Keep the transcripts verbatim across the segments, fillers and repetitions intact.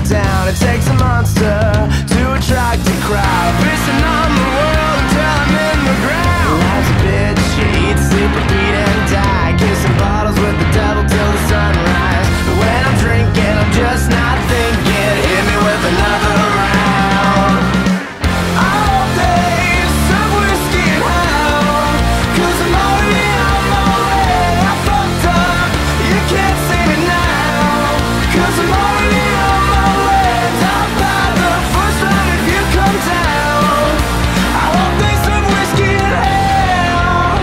down. It takes a monster to attract a crowd. Pissing on the world until I'm in the ground. Life's a bitch, you eat, sleep, repeat, and die. Kissing bottles with the devil till the sunrise. But when I'm drinking, I'm just not thinking. Hit me with another round. All day, some whiskey and hell, 'cause I'm already on my way. I fucked up, you can't see me now, 'cause I'm already on my way. Top by the first round if you come down. I won't take some whiskey in hell.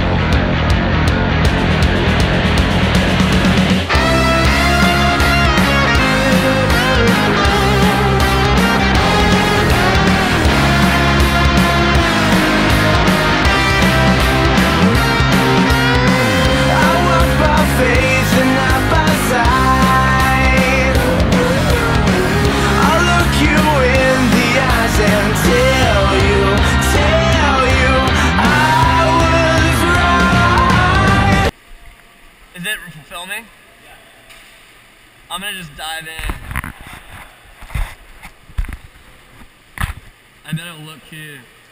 I walk by faith and not by sight. I'll look you in the eyes and tell you, tell you I was right. Is it filming? I'm gonna just dive in. I bet it'll look cute.